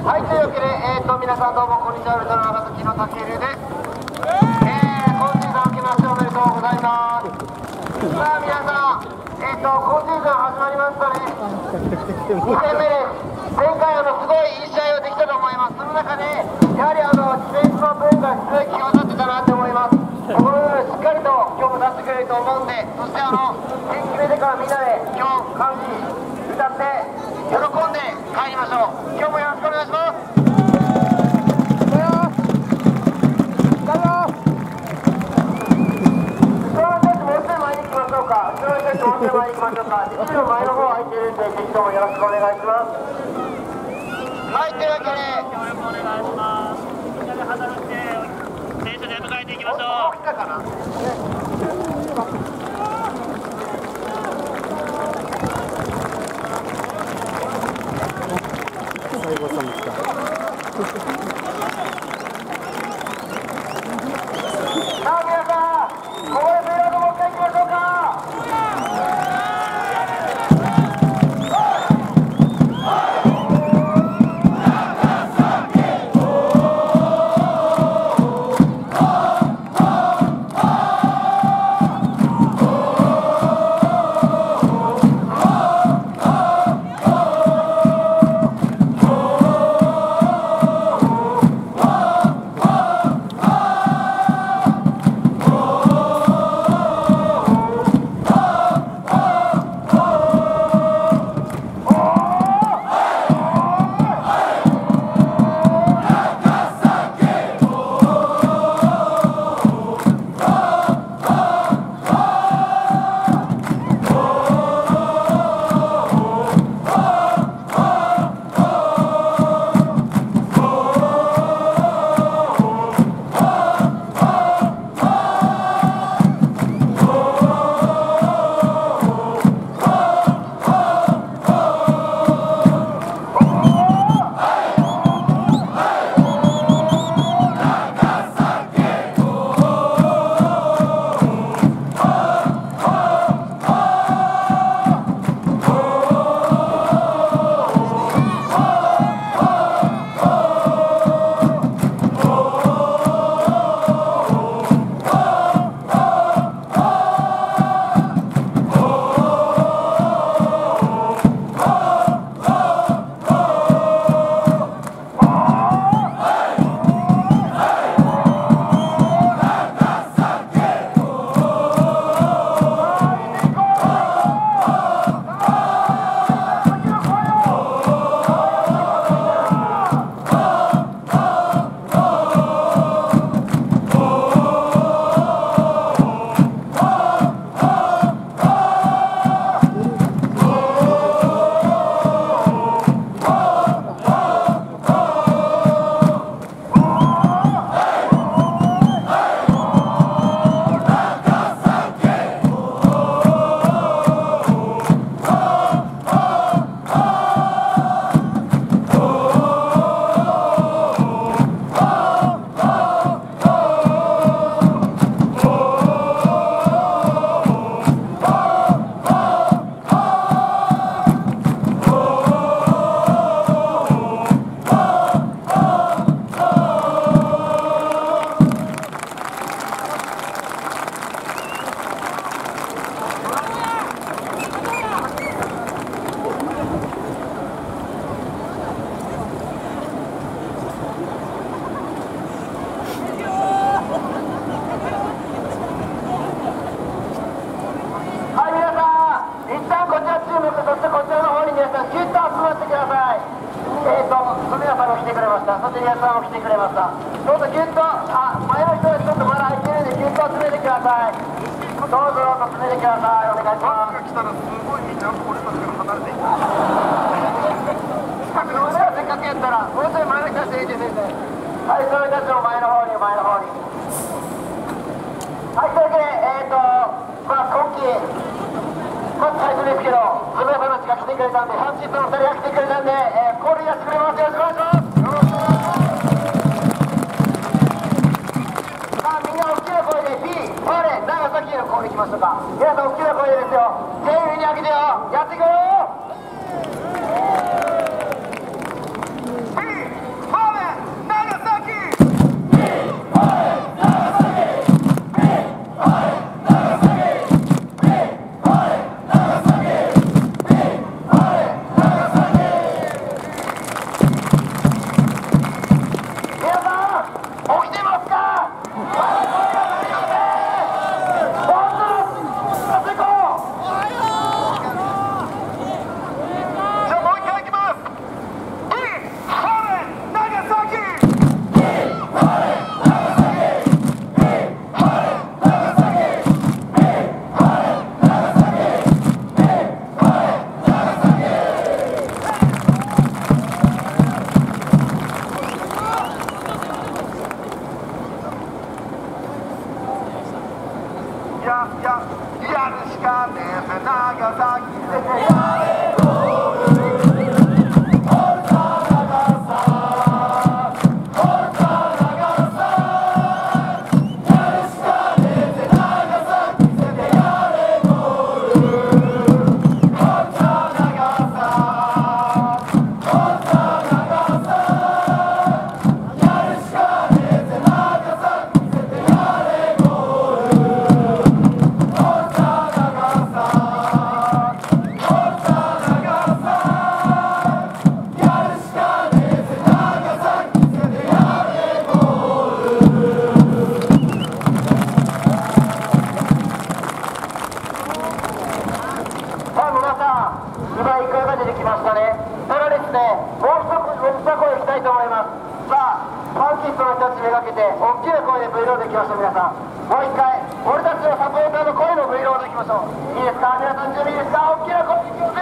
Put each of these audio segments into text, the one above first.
はい、というわけで、皆さんどうもこんにちは、ウルトラ長崎の武井です。今シーズン明けましておめでとうございます。さあ皆さん、今シーズン始まりましたね。2戦目です。前回すごいいい試合ができたと思います。その中で、やはりディフェンスの部分がすごい際立ってたなと思います。この部分しっかりと今日も出してくれると思うんで、そして点決めてからみんなで今日歓喜歌って喜んで帰りましょう。今日もよろしくお願いします。後ろの選手もう一回前に行きましょうか。後ろの前の方空いてるんで、ぜひともよろしくお願いします。はい、というわけで協力お願いします。みんなで働いて選手で迎えていきましょう。来たかな。最後さん来た。さあ皆さん、ここでペイロードもう一回行きましょうか。そして皆さんも来てくれました。どうぞぎゅっと、前の人はちょっとまだ空いてるんでぎゅっと詰めてください。どうぞ詰めてください。お願いします。バスが来たらすごいみんな俺たちから離れていく。せっかくやったらもうちょい前の人たちでいいですね。はい、それたちも前の方に前の方に。はい、というわけで今季まず最初ですけど、ズメバナチが来てくれたんで、ハンチップの2人が来てくれたんで、コールやってくれます。よろしくお願いします。みんな大きな声で B、パーレ、長崎へのコールいきましょうか。皆さん大きな声でですよ。手上に上げてよ。やっていこうよ。B と思います。さあファンキットの人たちめがけて大きな声で V ロードいきましょう。皆さんもう一回俺たちのサポーターの声の V ロードいきましょう。いいですか、皆さん準備いいですか。大きな声でいきますよ。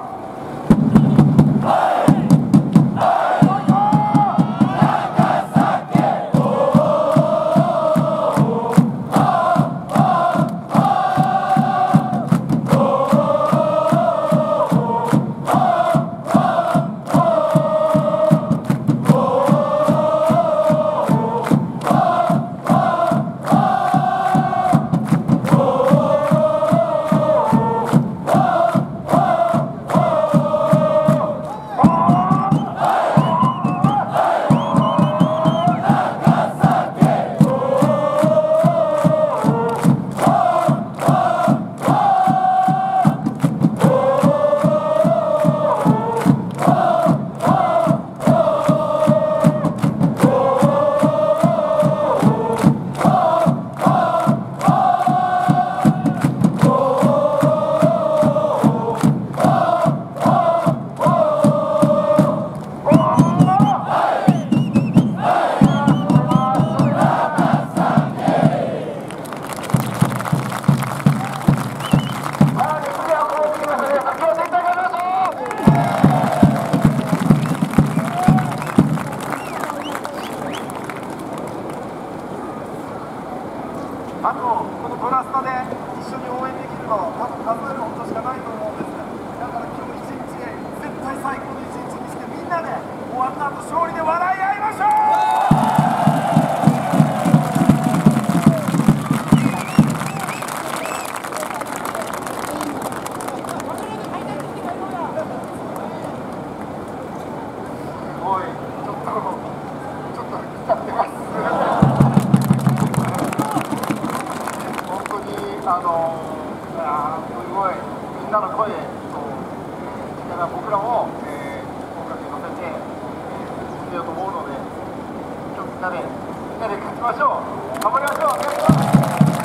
あと、このブラスタで一緒に応援できるのは多分数えるほどしかないと思うんです。だから今日一日絶対最高の一日にしてみんなで終わった後勝利で笑い合いましょう。すごいみんなの声と僕らも音楽に乗せて進めようと思うので、今日みんなで勝ちましょう。頑張りましょう。お願いします。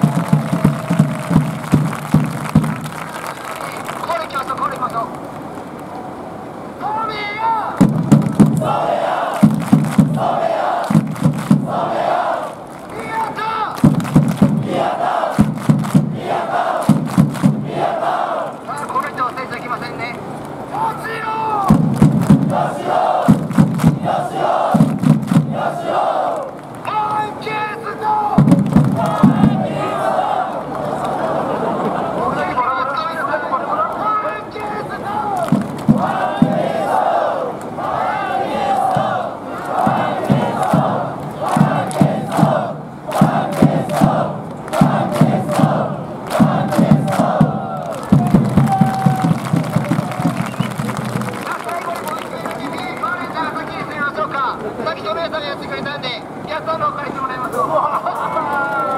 これいきましょう。これいきましょう。ソメヤソメヤソメヤソメヤ宮田宮田宮田さっきトレーサーがやってくれたんで、やったのを返してもらいましょう。